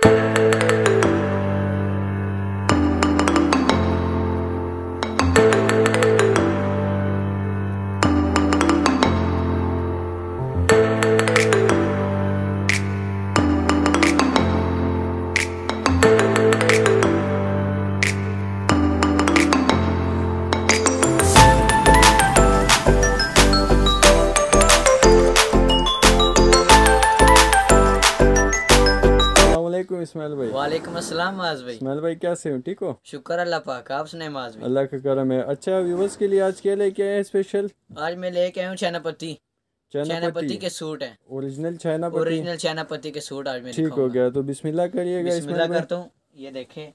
इस्माइल भाई। वालेकुम अस्सलाम माज भाई। इस्माइल भाई कैसे हो, ठीक हो? शुक्र अल्लाह पाक, आप सुनाए माज भाई? अल्लाह का करम है। अच्छा व्यूवर्स के लिए आज क्या लेके आए हैं स्पेशल? आज मैं लेके आया हूँ चाइना पत्ती के सूट है, ओरिजिनल चाइना पत्ती। ओरिजिनल चाइना पत्ती के सूट आज मैं ठीक हो गया, तो बिस्मिल्लाह करिएगा। बिस्मिल्लाह करता हूँ। ये देखे,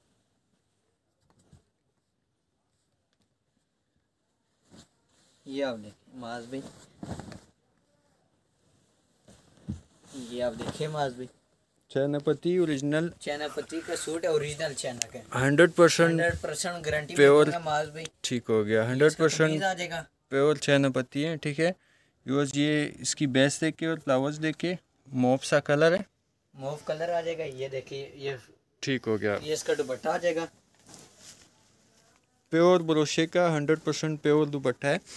ये आप देखिए माज भाई, ये आप देखिए माज भाई, चाइना पत्ती ओरिजिनल चाइना पत्ती का सूट है, ओरिजिनल चाइना का 100% गारंटी प्योर माज भाई। ठीक हो गया, 100% आ जाएगा, प्योर चाइना पत्ती है। ठीक है व्यूअर्स, ये इसकी बेस देखे और फ्लावर्स देखे, मॉफ सा कलर है, मूव कलर आ जाएगा। ये देखिए, ये ठीक हो गया। ये इसका दुपट्टा आ जाएगा, प्योर ब्रोशे का 100% प्योर दुपट्टा है।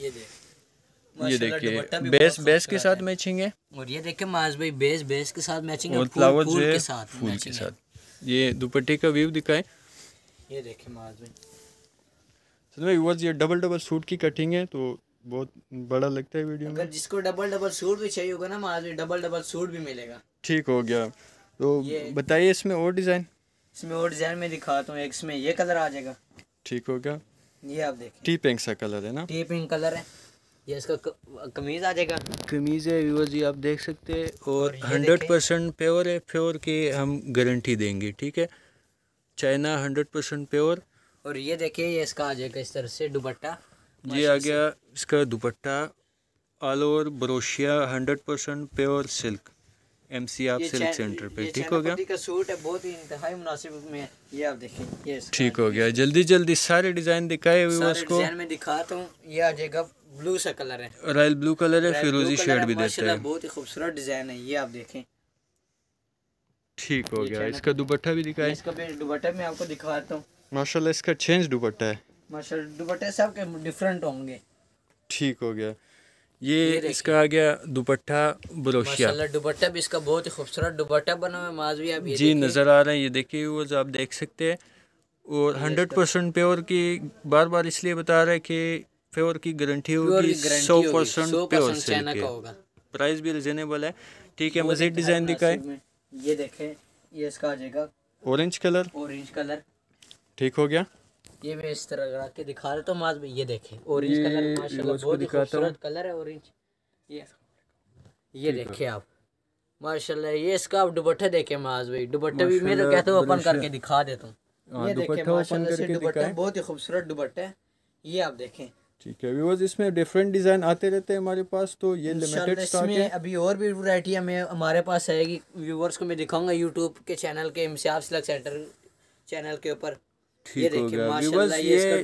ये देखिए बेस के साथ मैचिंग है, और ये देखिए माज भाई, बेस के साथ मैचिंग है, और फ्लावर जो है फूल के साथ। ये दुपट्टे का व्यू दिखाएं। ये देखिए माज भाई, व्यूअर्स ये डबल सूट की कटिंग है, तो बहुत बड़ा लगता है वीडियो में। अगर जिसको डबल सूट भी चाहिए होगा ना माज भाई, डबल सूट भी मिलेगा। ठीक हो गया, तो बताइए इसमें और डिज़ाइन। इसमें और डिज़ाइन में दिखाता हूँ। एक इसमें ये कलर आ जाएगा, ठीक हो गया। ये आप देखिए, टी पिंक सा कलर है ना, टी पिंक कलर है। ये इसका कमीज आ जाएगा, कमीज है व्यूअर्स, ये आप देख सकते हैं। और 100% प्योर है, प्योर की हम गारंटी देंगे। ठीक है, चाइना 100% प्योर। और ये देखिए, ये इसका आ जाएगा इस तरह से दुपट्टा। ये आ गया इसका दुपट्टा, ऑल ओवर ब्रोशिया 100% प्योर सिल्क, MC आप सिल्क सेंटर पे। ठीक हो गया, का सूट है, बहुत ही इंतहाई मुनासिब में। ये आप देखिए, ये ठीक हो गया। जल्दी सारे डिज़ाइन दिखाए व्यूअर्स को। डिज़ाइन में दिखाता हूँ। ये आ जाएगा ब्लू सा कलर है, रॉयल ब्लू कलर है, फिरोजी शेड भी देते हैं। बहुत ही खूबसूरत डिज़ाइन है, ये आप देखें। ठीक हो गया, इसका दुपट्टा भी दिखाए। इसका दुपट्टा मैं आपको दिखाता हूँ। माशाल्लाह इसका चेंज दुपट्टा है, माशाल्लाह दुपट्टे सब के डिफरेंट होंगे। ठीक हो गया, ये इसका आ गया दुपट्टा ब्रोशिया। माशाल्लाह दुपट्टा भी इसका बहुत ही खूबसूरत दुपट्टा बना हुआ है माजवी, आप ये जी नज़र आ रहा है। ये देखिए वो आप देख सकते हैं। और 100% प्योर की बार इसलिए बता रहे हैं कि प्योर की गारंटी होगी, 100% प्योर सिल्क का होगा। प्राइस भी रिजनेबल है। ठीक है, मज़ीद डिज़ाइन दिखाए। ये देखें, ये इसका आ जाएगा ऑरेंज कलर, ठीक हो गया। ये मैं इस तरह रख के दिखा रहा हूँ माज भाई, ये देखें ऑरेंज कलर, माशाल्लाह बहुत ही खूबसूरत कलर है ऑरेंज। ये देखिए आप, माशाल्लाह। ये इसका आप दुपट्टा देखें माज भाई, दुपट्टा भी मैं तो कहता हूँ ओपन करके दिखा देता हूँ। ये देखिए माशाल्लाह से दुपट्टा बहुत ही खूबसूरत दुपट्टा है, ये आप देखें। ठीक है व्यूअर्स, इसमें डिफरेंट डिज़ाइन आते रहते हैं हमारे पास, तो ये लिमिटेड स्टॉक है। अभी और भी वैरायटी हमें हमारे पास आएगी, व्यूअर्स को मैं दिखाऊंगा यूट्यूब के चैनल के MC सिल्क सेंटर चैनल के ऊपर। ठीक हो गया व्यूअर्स,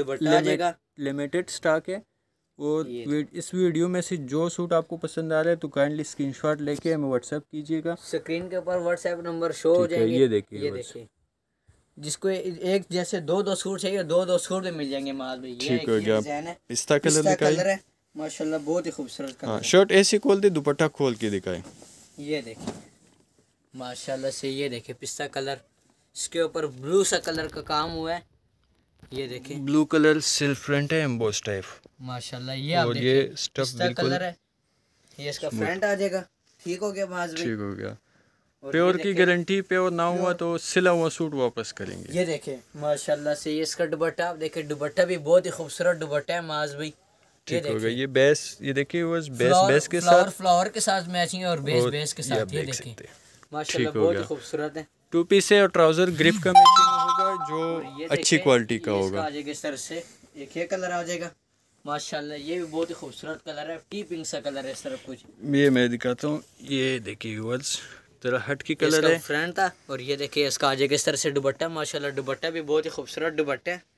ये लिमिटेड स्टॉक है। और इस वीडियो में से जो सूट आपको पसंद आ रहा है तो काइंडली स्क्रीनशॉट लेके हमें व्हाट्सएप कीजिएगा। स्क्रीन के ऊपर व्हाट्सएप नंबर शो हो जाएंगे। ये देखिए, जिसको एक जैसे दो सूट चाहिए, दो सूट में मिल जाएंगे माल भाई। ठीक हो गया, पिस्ता कलर है माशाल्लाह, बहुत ही खूबसूरत कलर। शर्ट ऐसे खोल दे, दुपट्टा खोल के दिखाए। ये देखिए माशाल्लाह से, ये देखिए पिस्ता कलर, इसके ऊपर ब्लू सा कलर का काम हुआ है। ये देखिए ब्लू कलर सिल्क फ्रंट है, एम्बोस टाइप माशाल्लाह। ये आप देखिए, ये स्टफ बिल्कुल कलर है, ये इसका फ्रंट आ जाएगा। ठीक हो गया माज भाई, ठीक हो गया। प्योर की गारंटी, प्योर ना हुआ तो सिला हुआ सूट वापस करेंगे। ये देखे माशाल्लाह से, ये इसका दुपट्टा आप देखे, दुपट्टा भी बहुत ही खूबसूरत दुपट्टा है माज भाई। ठीक हो गया, ये बेस, ये देखिए बेस के साथ, फ्लावर के साथ मैचिंग है, और बेस के साथ। ये देखिए माशाल्लाह बहुत ही खूबसूरत है। 2 पीस है और ट्राउजर ग्रिप का मैचिंग होगा, जो अच्छी क्वालिटी का होगा। आ जाएगा इस तरह से, एक ये कलर आ जाएगा माशाल्लाह। ये भी बहुत ही खूबसूरत कलर है, टी पिंक सा कलर है इस तरह कुछ। ये मैं दिखाता हूँ, ये देखिए व्यूअर्स, जरा हट की कलर है, फ्रंट था। और ये देखिए इसका आ जाएगा इस तरह से दुपट्टा, माशाल्लाह दुपट्टा भी बहुत ही खूबसूरत दुपट्टा है।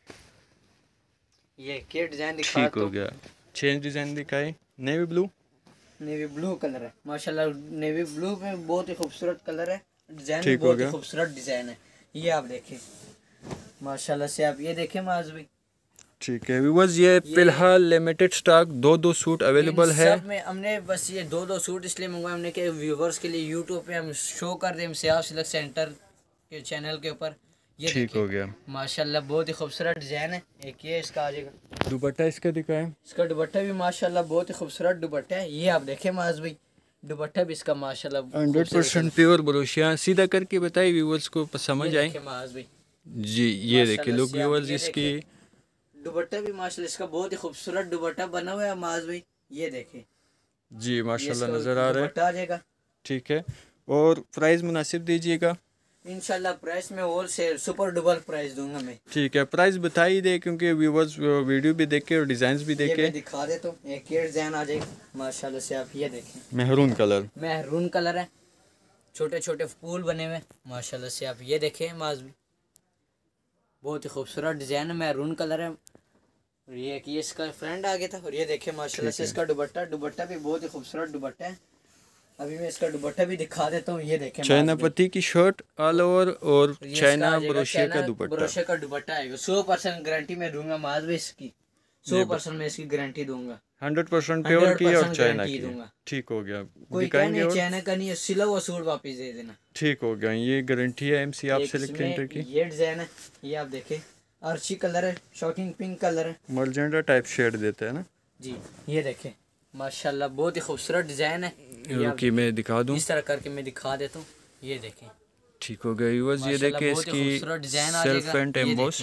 ये क्या डिजाइन दिखा, ठीक हो गया। चेंज डिजाइन दिखाए, नेवी ब्लू कलर है माशाल्लाह, नेवी ब्लू में बहुत ही खूबसूरत कलर है। डिजाइन भी बहुत ही खूबसूरत डिजाइन है। ये आप देखें माशाल्लाह से, आप ये देखें माज भाई। ठीक है व्यूअर्स, ये फिलहाल लिमिटेड स्टॉक 2-2 सूट अवेलेबल है। सब में हमने बस ये 2-2 सूट इसलिए मंगवाए हमने कि व्यूवर्स के लिए यूट्यूब पे हम शो कर दें सियाफ सिल्क सेंटर के चैनल के ऊपर। ये ठीक हो गया माशाल्लाह, बहुत ही खूबसूरत डिजाइन है। एक ये इसका आ जाएगा दुपट्टा, इसका दिखाएं। इसका दुपट्टा भी माशाल्लाह बहुत ही खूबसूरत दुपट्टा है। ये आप देखें माज भाई, दुपट्टा भी इसका माशाल्लाह 100% प्योर ब्रोशिया। सीधा करके बताइए व्यूवर्स को समझ आए माज भाई जी। ये देखिए लोग व्यूवर्स, इसकी दुपट्टा भी माशाल्लाह इसका बहुत ही खूबसूरत दुपट्टा बना हुआ है माज भाई। ये देखें जी माशाल्लाह नजर आ रहा है। दुपट्टा आ जाएगा। ठीक है, और प्राइस मुनासिब दीजिएगा इंशाल्लाह। प्राइस में होलसेल सुपर डबल प्राइस दूंगा मैं। ठीक है, प्राइस बता ही दे क्योंकि व्यूवर्स वीडियो भी देखे और डिजाइन भी देखे। ये दिखा दे तो एक ये डिजाइन आ जाएगा माशाल्लाह से, आप ये देखें। मेहरून कलर, मेहरून कलर है, छोटे छोटे फूल बने हुए माशाल्लाह से, आप ये देखें माज भी। बहुत ही खूबसूरत डिजाइन है, मेहरून कलर है। और ये इसका फ्रेंड आ गया था। और ये देखें माशाल्लाह से इसका दुपट्टा भी बहुत ही खूबसूरत दुपट्टा है। अभी मैं इसका दुपट्टा भी दिखा देता हूँ। ये देखें चाइना पत्ती की शर्ट ऑल ओवर और चाइना ब्रोशिया का दुपट्टा। ब्रोशिया का दुपट्टा आएगा। 100% गारंटी में दूंगा माज भी इसकी, 100% में इसकी गारंटी दूंगा। 100% प्योर की और चाइना की दूंगा। ठीक हो गया, कोई कहने चाइना का नहीं है, सिला हुआ सूट वापस दे देना। ठीक हो गया, ये गारंटी है एमसी आप सिल्क सेंटर की। ये डिजाइन है, ये आप देखें, अर्ची कलर है, शॉकिंग पिंक कलर है, मर्जेंटा टाइप शेड देते हैं ना जी। ये देखें माशाल्लाह बहुत ही खूबसूरत डिजाइन है। रुकी मैं दिखा दूं, इस तरह करके मैं दिखा देता हूँ। ये देखें ठीक हो गया व्यूअर्स, ये देखें इसकी सेल्फ एंड एम्बोस।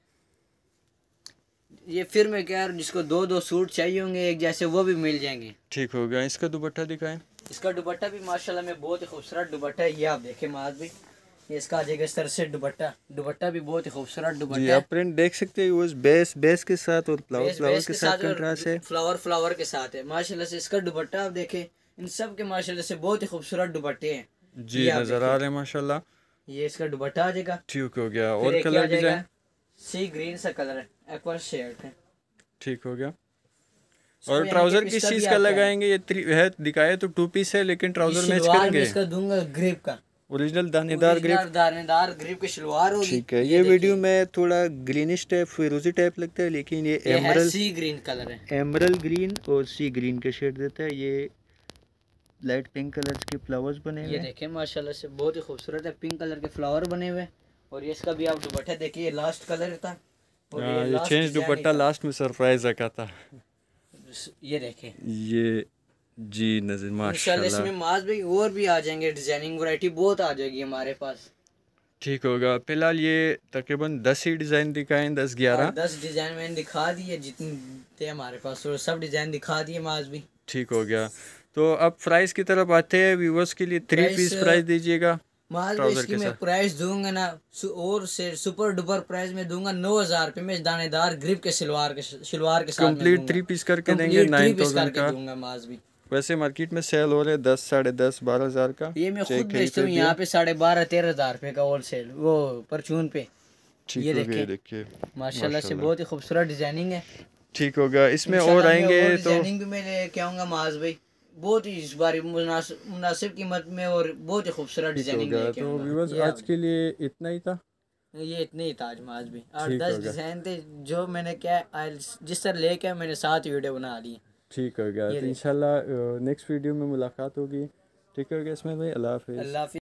ये फिर मैं कह रहा हूँ जिसको 2-2 सूट चाहिए होंगे एक जैसे, वो भी मिल जाएंगे। ठीक हो गया, इसका दुपट्टा दिखाएं। इसका दुपट्टा भी माशाल्लाह में बहुत ही खूबसूरत दुपट्टा है। ये आप देखें माज भी, ये इसका आ जाएगा इस तरह से दुपट्टा भी बहुत ही खूबसूरत दुपट्टा है। आप प्रिंट देख सकते हैं उस बेस के साथ और फ्लावर के साथ कंट्रास्ट है, फ्लावर के साथ है माशाल्लाह से। इसका दुपट्टा आप देखें, इन सब के माशाल्लाह से बहुत ही खूबसूरत दुपट्टे हैं जी, नजर आ रहे हैं माशाल्लाह। ये इसका दुपट्टा आ जाएगा। ठीक हो गया, और कलर डिजाइन सी ग्रीन सा कलर है, एक्वा शेड है। ठीक हो गया, और ट्राउजर किस चीज का लगाएंगे? ये है दिखाए तो 2 पीस है, लेकिन ट्राउजर मैच करेंगे। इसका दूंगा ग्रिप का, ओरिजिनल दानेदार ग्रिप की शलवार होगी। ठीक है, ये वीडियो में थोड़ा ग्रीनिश टाइप फिरोजी टाइप लगता है, लेकिन ये एमरल्ड सी ग्रीन कलर है, एमरल्ड ग्रीन और सी ग्रीन का शेड देता है। ये लाइट पिंक कलर के फ्लावर्स बने हुए हैं। ये देखें माशाल्लाह से बहुत ही खूबसूरत है, पिंक कलर के फ्लावर बने हुए। और ये इसका भी आप दुपट्टा देखिए, ये लास्ट कलर था और ये चेंज दुपट्टा लास्ट में सरप्राइज रखा था। ये देखें ये जी नजर माशाल्लाह, इसमें माज भी और भी आ जाएंगे, डिजाइनिंग वैरायटी बहुत आ जाएगी हमारे पास। ठीक होगा, फिलहाल ये तकरीबन 10 ही डिजाइन दिखाएं, 10 डिजाइन मैंने दिखा दिए जितने थे हमारे पास, और सब डिजाइन दिखा दिए माज भी। ठीक हो गया, तो अब प्राइस की तरफ आते हैं। व्यूवर्स के लिए 3 पीस प्राइस दीजिएगा। माज भी इसकी मैं प्राइस दूंगा ना, और से सुपर डुपर प्राइस में दूंगा 9,000 रुपए में, दानेदार ग्रिप के शलवार के साथ कंप्लीट 3 पीस करके देंगे 9,000 का दूंगा माज भी। वैसे मार्केट में सेल हो रहे 10, 10.5, 12,000 का। ये मैं खुद बेचता हूँ यहाँ पे 12,500, 13,000 रुपए का होलसेल, वो परचून पे। ये देखिए माशाल्लाह से बहुत ही खूबसूरत डिजाइनिंग है। ठीक होगा, इसमें और आएंगे तो डिजाइनिंग भी मैं लेके आऊंगा माज भाई, बहुत ही इस बार मुनासिब कीमत में और बहुत ही खूबसूरत डिजाइनिंग लेके आऊंगा। तो व्यूअर्स आज के लिए इतना ही था, ये इतने ही था आज माज भी। 8-10 डिजाइन थे जो मैंने क्या जिस तरह लेके आया मैंने 7 वीडियो बना ली। ठीक हो गया, तो इंशाल्लाह नेक्स्ट वीडियो में मुलाकात होगी। ठीक हो गया इसमें भाई, अल्लाह हाफिज़।